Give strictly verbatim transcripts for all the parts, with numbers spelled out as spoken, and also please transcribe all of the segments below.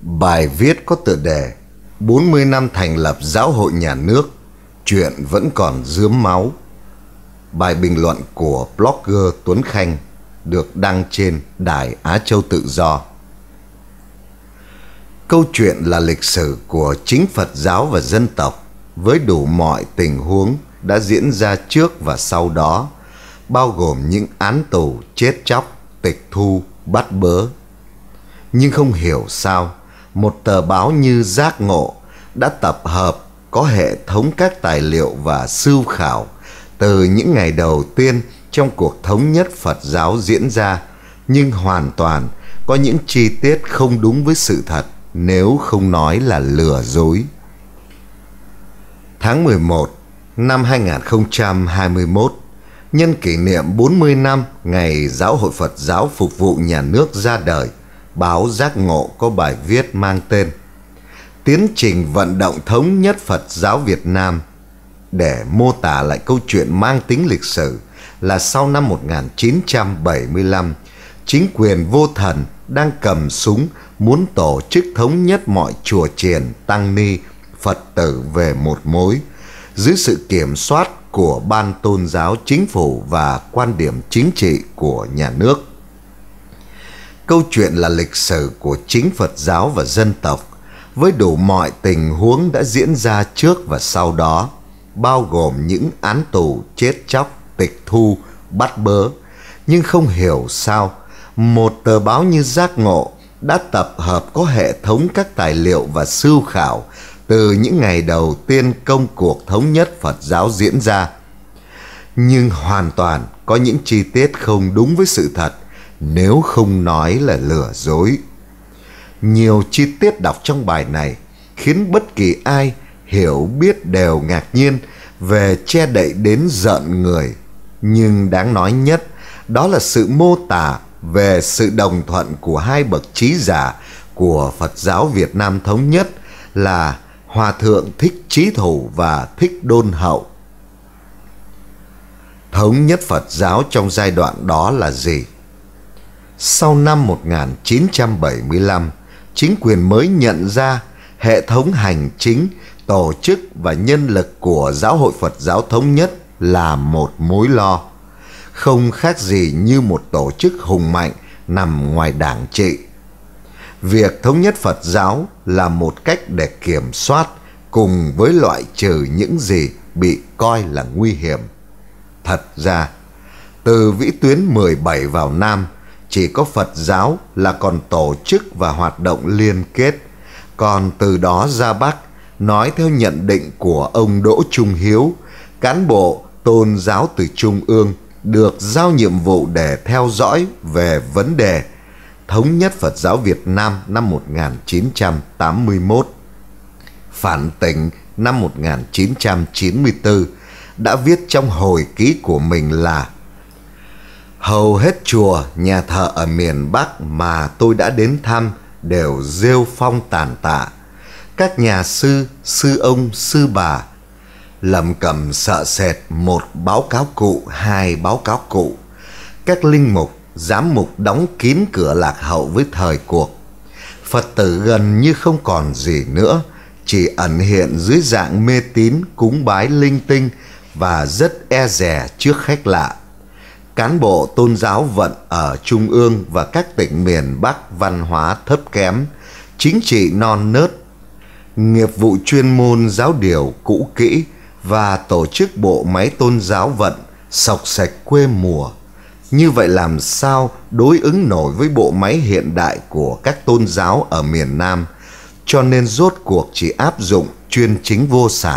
Bài viết có tựa đề bốn mươi năm thành lập giáo hội nhà nước, chuyện vẫn còn rướm máu. Bài bình luận của blogger Tuấn Khanh được đăng trên Đài Á Châu Tự Do. Câu chuyện là lịch sử của chính Phật giáo và dân tộc với đủ mọi tình huống đã diễn ra trước và sau đó, bao gồm những án tù, chết chóc, tịch thu, bắt bớ. Nhưng không hiểu sao, một tờ báo như Giác Ngộ đã tập hợp có hệ thống các tài liệu và sưu khảo từ những ngày đầu tiên trong cuộc thống nhất Phật giáo diễn ra, nhưng hoàn toàn có những chi tiết không đúng với sự thật, nếu không nói là lừa dối. Tháng mười một năm hai nghìn không trăm hai mươi mốt, nhân kỷ niệm bốn mươi năm ngày Giáo hội Phật giáo phục vụ nhà nước ra đời, báo Giác Ngộ có bài viết mang tên Tiến trình vận động thống nhất Phật giáo Việt Nam, để mô tả lại câu chuyện mang tính lịch sử là sau năm một nghìn chín trăm bảy mươi lăm, chính quyền vô thần đang cầm súng muốn tổ chức thống nhất mọi chùa chiền, tăng ni, Phật tử về một mối, dưới sự kiểm soát của ban tôn giáo chính phủ và quan điểm chính trị của nhà nước. Câu chuyện là lịch sử của chính Phật giáo và dân tộc với đủ mọi tình huống đã diễn ra trước và sau đó, bao gồm những án tù, chết chóc, tịch thu, bắt bớ. Nhưng không hiểu sao, một tờ báo như Giác Ngộ đã tập hợp có hệ thống các tài liệu và sưu khảo từ những ngày đầu tiên công cuộc thống nhất Phật giáo diễn ra, nhưng hoàn toàn có những chi tiết không đúng với sự thật, nếu không nói là lừa dối. Nhiều chi tiết đọc trong bài này khiến bất kỳ ai hiểu biết đều ngạc nhiên về che đậy đến rợn người. Nhưng đáng nói nhất đó là sự mô tả về sự đồng thuận của hai bậc trí giả của Phật giáo Việt Nam thống nhất là Hòa thượng Thích Chí Thủ và Thích Đôn Hậu. Thống nhất Phật giáo trong giai đoạn đó là gì? Sau năm một nghìn chín trăm bảy mươi lăm, chính quyền mới nhận ra hệ thống hành chính, tổ chức và nhân lực của Giáo hội Phật giáo thống nhất là một mối lo, không khác gì như một tổ chức hùng mạnh nằm ngoài đảng trị. Việc thống nhất Phật giáo là một cách để kiểm soát cùng với loại trừ những gì bị coi là nguy hiểm. Thật ra, từ vĩ tuyến mười bảy vào Nam, chỉ có Phật giáo là còn tổ chức và hoạt động liên kết. Còn từ đó ra Bắc, nói theo nhận định của ông Đỗ Trung Hiếu, cán bộ tôn giáo từ Trung ương được giao nhiệm vụ để theo dõi về vấn đề thống nhất Phật giáo Việt Nam năm một nghìn chín trăm tám mươi mốt. Phản Tỉnh năm một nghìn chín trăm chín mươi tư đã viết trong hồi ký của mình là: hầu hết chùa, nhà thờ ở miền Bắc mà tôi đã đến thăm đều rêu phong tàn tạ. Các nhà sư, sư ông, sư bà lầm cầm sợ sệt, một báo cáo cụ, hai báo cáo cụ. Các linh mục, giám mục đóng kín cửa lạc hậu với thời cuộc. Phật tử gần như không còn gì nữa, chỉ ẩn hiện dưới dạng mê tín, cúng bái linh tinh và rất e dè trước khách lạ. Cán bộ tôn giáo vận ở Trung ương và các tỉnh miền Bắc văn hóa thấp kém, chính trị non nớt, nghiệp vụ chuyên môn giáo điều cũ kỹ và tổ chức bộ máy tôn giáo vận sộc sạch quê mùa. Như vậy làm sao đối ứng nổi với bộ máy hiện đại của các tôn giáo ở miền Nam, cho nên rốt cuộc chỉ áp dụng chuyên chính vô sản.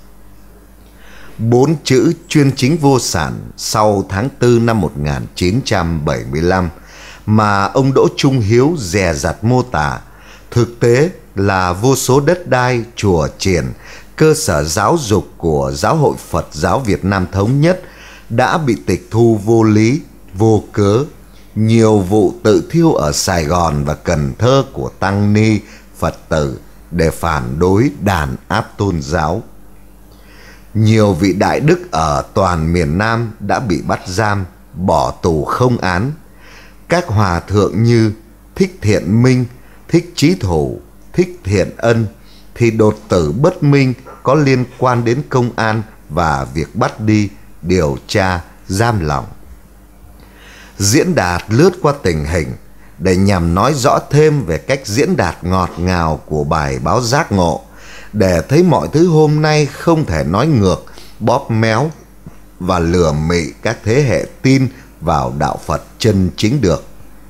Bốn chữ chuyên chính vô sản sau tháng tư năm một nghìn chín trăm bảy mươi lăm mà ông Đỗ Trung Hiếu dè dặt mô tả, thực tế là vô số đất đai, chùa chiền, cơ sở giáo dục của Giáo hội Phật giáo Việt Nam thống nhất đã bị tịch thu vô lý, vô cớ. Nhiều vụ tự thiêu ở Sài Gòn và Cần Thơ của tăng ni, Phật tử để phản đối đàn áp tôn giáo. Nhiều vị đại đức ở toàn miền Nam đã bị bắt giam, bỏ tù không án. Các hòa thượng như Thích Thiện Minh, Thích Chí Thủ, Thích Thiện Ân thì đột tử bất minh có liên quan đến công an và việc bắt đi, điều tra, giam lỏng. Diễn đạt lướt qua tình hình để nhằm nói rõ thêm về cách diễn đạt ngọt ngào của bài báo giác ngộ, để thấy mọi thứ hôm nay không thể nói ngược, bóp méo và lừa mị các thế hệ tin vào đạo Phật chân chính được.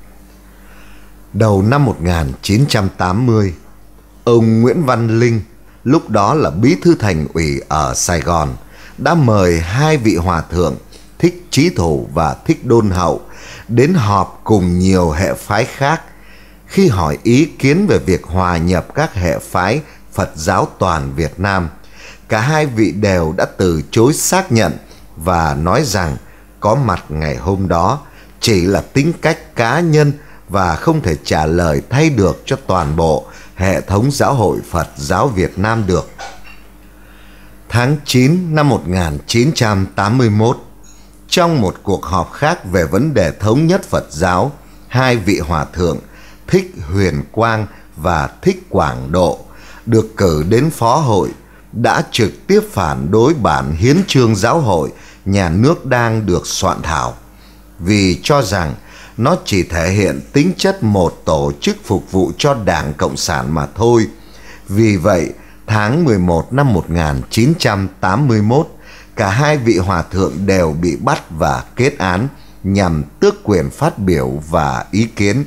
Đầu năm một nghìn chín trăm tám mươi, ông Nguyễn Văn Linh, lúc đó là bí thư thành ủy ở Sài Gòn, đã mời hai vị hòa thượng Thích Chí Thủ và Thích Đôn Hậu đến họp cùng nhiều hệ phái khác. Khi hỏi ý kiến về việc hòa nhập các hệ phái Phật giáo toàn Việt Nam, cả hai vị đều đã từ chối xác nhận và nói rằng có mặt ngày hôm đó chỉ là tính cách cá nhân và không thể trả lời thay được cho toàn bộ hệ thống giáo hội Phật giáo Việt Nam được. Tháng chín năm một nghìn chín trăm tám mươi mốt, trong một cuộc họp khác về vấn đề thống nhất Phật giáo, hai vị hòa thượng Thích Huyền Quang và Thích Quảng Độ được cử đến phó hội đã trực tiếp phản đối bản hiến chương giáo hội nhà nước đang được soạn thảo, vì cho rằng nó chỉ thể hiện tính chất một tổ chức phục vụ cho Đảng Cộng sản mà thôi. Vì vậy, tháng mười một năm một nghìn chín trăm tám mươi mốt, cả hai vị hòa thượng đều bị bắt và kết án nhằm tước quyền phát biểu và ý kiến.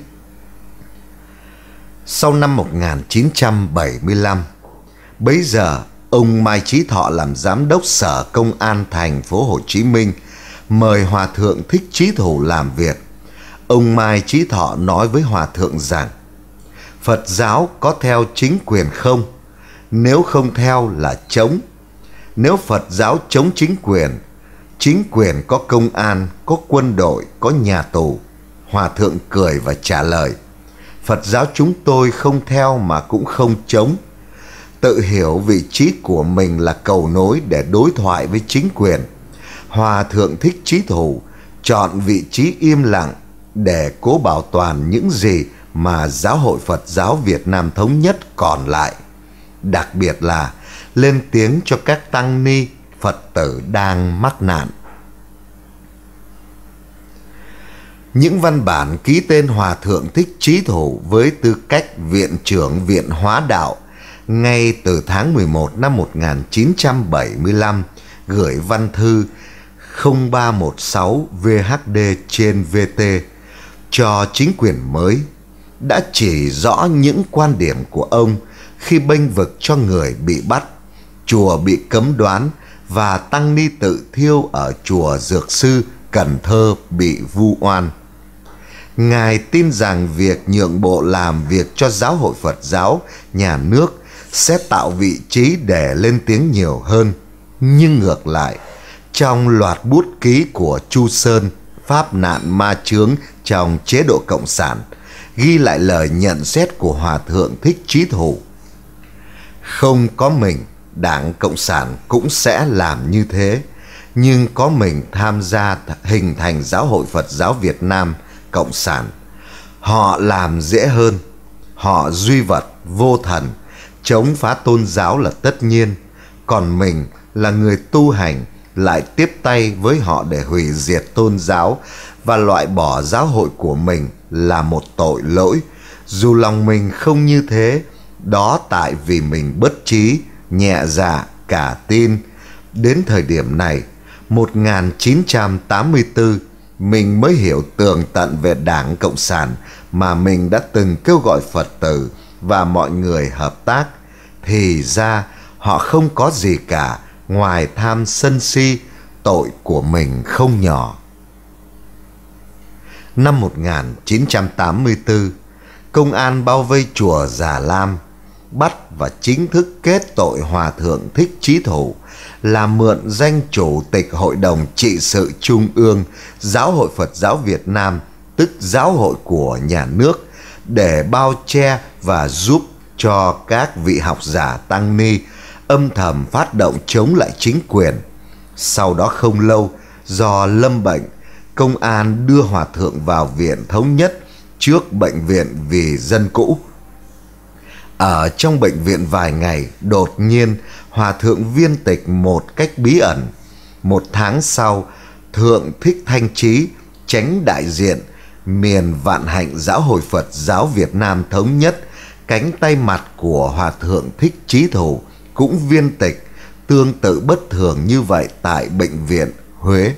Sau năm một nghìn chín trăm bảy mươi lăm, bấy giờ ông Mai Chí Thọ làm giám đốc Sở Công an thành phố Hồ Chí Minh, mời hòa thượng Thích Chí Thủ làm việc. Ông Mai Chí Thọ nói với hòa thượng rằng: Phật giáo có theo chính quyền không? Nếu không theo là chống. Nếu Phật giáo chống chính quyền, chính quyền có công an, có quân đội, có nhà tù. Hòa thượng cười và trả lời: Phật giáo chúng tôi không theo mà cũng không chống. Tự hiểu vị trí của mình là cầu nối để đối thoại với chính quyền, hòa thượng Thích Chí Thủ chọn vị trí im lặng để cố bảo toàn những gì mà Giáo hội Phật giáo Việt Nam thống nhất còn lại, đặc biệt là lên tiếng cho các tăng ni Phật tử đang mắc nạn. Những văn bản ký tên hòa thượng Thích Chí Thủ với tư cách viện trưởng Viện Hóa Đạo ngay từ tháng mười một năm một nghìn chín trăm bảy mươi lăm gửi văn thư không ba một sáu vê hát đê trên vê tê cho chính quyền mới đã chỉ rõ những quan điểm của ông khi bênh vực cho người bị bắt, chùa bị cấm đoán và tăng ni tự thiêu ở chùa Dược Sư, Cần Thơ bị vu oan. Ngài tin rằng việc nhượng bộ làm việc cho Giáo hội Phật giáo nhà nước sẽ tạo vị trí để lên tiếng nhiều hơn. Nhưng ngược lại, trong loạt bút ký của Chu Sơn, Pháp nạn ma chướng trong chế độ Cộng sản, ghi lại lời nhận xét của hòa thượng Thích Chí Thủ: không có mình, Đảng Cộng sản cũng sẽ làm như thế, nhưng có mình tham gia hình thành Giáo hội Phật giáo Việt Nam Cộng sản. Họ làm dễ hơn, họ duy vật, vô thần, chống phá tôn giáo là tất nhiên, còn mình là người tu hành lại tiếp tay với họ để hủy diệt tôn giáo và loại bỏ giáo hội của mình là một tội lỗi, dù lòng mình không như thế. Đó tại vì mình bất trí, nhẹ dạ, cả tin. Đến thời điểm này, một nghìn chín trăm tám mươi tư, mình mới hiểu tường tận về Đảng Cộng sản mà mình đã từng kêu gọi Phật tử và mọi người hợp tác. Thì ra họ không có gì cả ngoài tham sân si, tội của mình không nhỏ. Năm một nghìn chín trăm tám mươi tư, công an bao vây chùa Già Lam, bắt và chính thức kết tội hòa thượng Thích Chí Thủ là mượn danh Chủ tịch Hội đồng Trị sự Trung ương Giáo hội Phật giáo Việt Nam, tức giáo hội của nhà nước, để bao che và giúp cho các vị học giả tăng ni âm thầm phát động chống lại chính quyền. Sau đó không lâu, do lâm bệnh, công an đưa hòa thượng vào Viện Thống nhất trước Bệnh viện Vì Dân cũ. Ở trong bệnh viện vài ngày, đột nhiên Hòa thượng viên tịch một cách bí ẩn. Một tháng sau, Thượng Thích Thanh Chí, chánh đại diện miền Vạn Hạnh Giáo hội Phật giáo Việt Nam Thống Nhất, cánh tay mặt của Hòa thượng Thích Chí Thủ, cũng viên tịch tương tự bất thường như vậy tại bệnh viện Huế.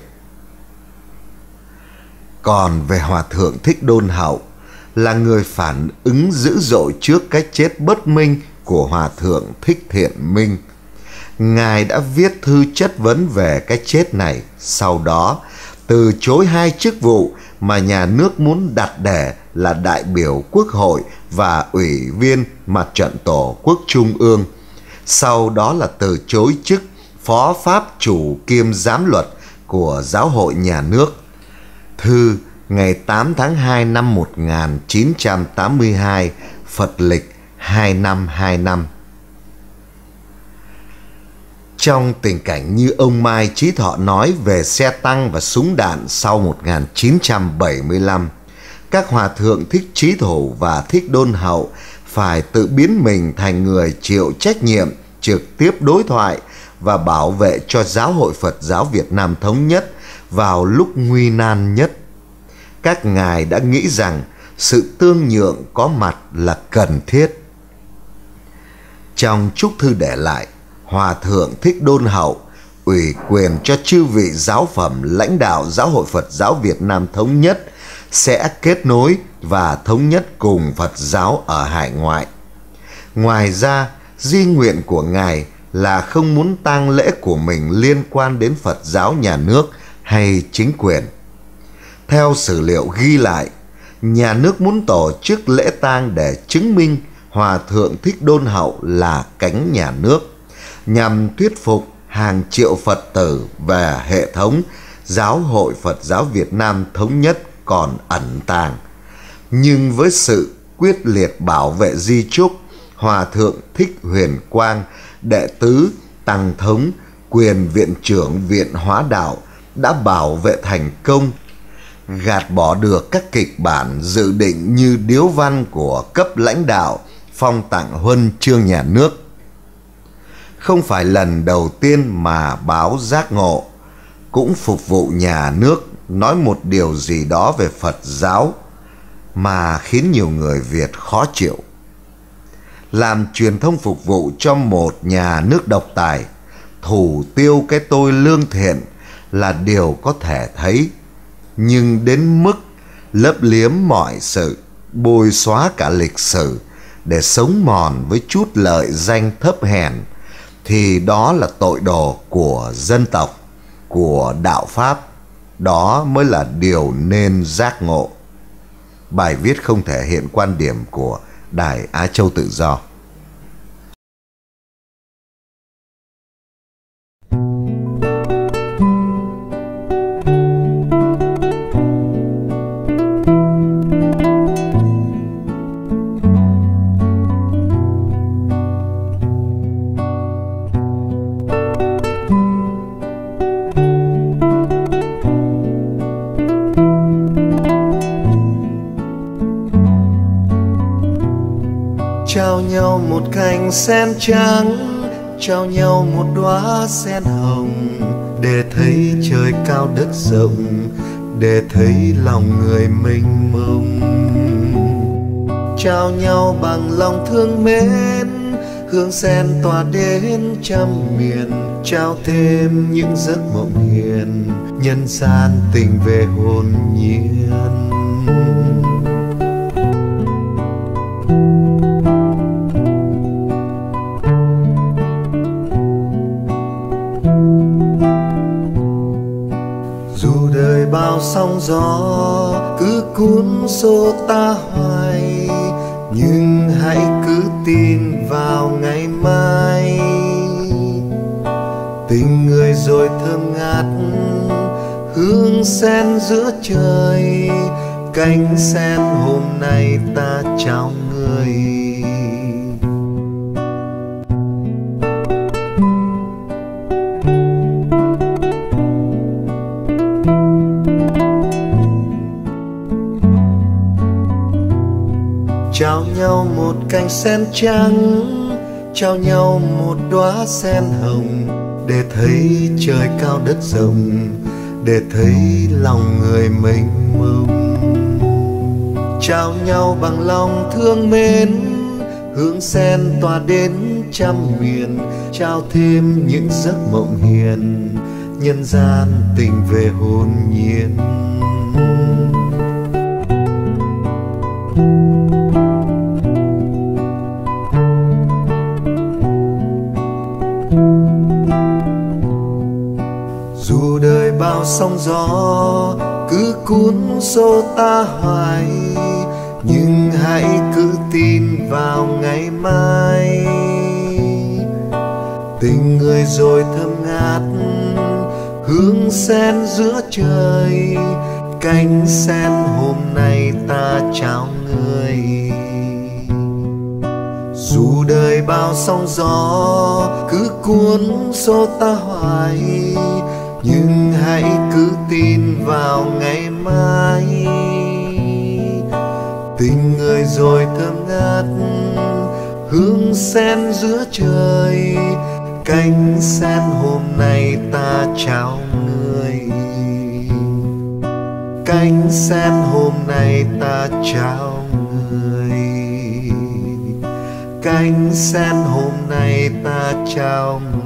Còn về Hòa thượng Thích Đôn Hậu, là người phản ứng dữ dội trước cái chết bất minh của Hòa thượng Thích Thiện Minh. Ngài đã viết thư chất vấn về cái chết này, sau đó từ chối hai chức vụ mà nhà nước muốn đặt để là đại biểu Quốc hội và ủy viên Mặt trận Tổ quốc Trung ương. Sau đó là từ chối chức phó pháp chủ kiêm giám luật của Giáo hội Nhà nước. Thư ngày tám tháng hai năm một nghìn chín trăm tám mươi hai, Phật lịch hai năm hai năm. Trong tình cảnh như ông Mai Chí Thọ nói về xe tăng và súng đạn sau một nghìn chín trăm bảy mươi lăm, các hòa thượng Thích Chí Thủ và Thích Đôn Hậu phải tự biến mình thành người chịu trách nhiệm trực tiếp đối thoại và bảo vệ cho Giáo hội Phật giáo Việt Nam Thống Nhất vào lúc nguy nan nhất. Các ngài đã nghĩ rằng sự tương nhượng có mặt là cần thiết. Trong chúc thư để lại, Hòa thượng Thích Đôn Hậu ủy quyền cho chư vị giáo phẩm lãnh đạo Giáo hội Phật giáo Việt Nam Thống Nhất sẽ kết nối và thống nhất cùng Phật giáo ở hải ngoại. Ngoài ra, di nguyện của ngài là không muốn tang lễ của mình liên quan đến Phật giáo nhà nước hay chính quyền. Theo sử liệu ghi lại, nhà nước muốn tổ chức lễ tang để chứng minh Hòa thượng Thích Đôn Hậu là cánh nhà nước, nhằm thuyết phục hàng triệu Phật tử về hệ thống Giáo hội Phật giáo Việt Nam Thống Nhất còn ẩn tàng. Nhưng với sự quyết liệt bảo vệ di chúc, Hòa thượng Thích Huyền Quang, đệ tứ Tăng Thống, quyền viện trưởng Viện Hóa Đạo đã bảo vệ thành công, gạt bỏ được các kịch bản dự định như điếu văn của cấp lãnh đạo phong tặng huân chương nhà nước. Không phải lần đầu tiên mà báo Giác Ngộ cũng phục vụ nhà nước nói một điều gì đó về Phật giáo mà khiến nhiều người Việt khó chịu. Làm truyền thông phục vụ cho một nhà nước độc tài, thủ tiêu cái tôi lương thiện là điều có thể thấy, nhưng đến mức lấp liếm mọi sự, bôi xóa cả lịch sử để sống mòn với chút lợi danh thấp hèn, thì đó là tội đồ của dân tộc, của đạo Pháp. Đó mới là điều nên giác ngộ. Bài viết không thể hiện quan điểm của Đài Á Châu Tự Do. Trao nhau một cành sen trắng, trao nhau một đóa sen hồng, để thấy trời cao đất rộng, để thấy lòng người mênh mông. Trao nhau bằng lòng thương mến, hương sen tỏa đến trăm miền, trao thêm những giấc mộng hiền, nhân gian tình về hồn nhiên. Bao sóng gió cứ cuốn xô ta hoài, nhưng hãy cứ tin vào ngày mai. Tình người rồi thơm ngát, hương sen giữa trời, cánh sen hôm nay ta trao người. Trao nhau một cành sen trắng, trao nhau một đóa sen hồng, để thấy trời cao đất rộng, để thấy lòng người mênh mông. Trao nhau bằng lòng thương mến, hương sen tỏa đến trăm miền, trao thêm những giấc mộng hiền, nhân gian tình về hồn nhiên. Dù đời bao sóng gió cứ cuốn xô ta hoài, nhưng hãy cứ tin vào ngày mai. Tình người rồi thơm ngát, hương sen giữa trời, cánh sen hôm nay ta trao người. Dù đời bao sóng gió cứ cuốn xô ta hoài, nhưng hãy cứ tin vào ngày mai. Tình người rồi thơm ngát, hương sen giữa trời, cánh sen hôm nay ta trao người. Cánh sen hôm nay ta trao người. Cánh sen hôm nay ta trao người.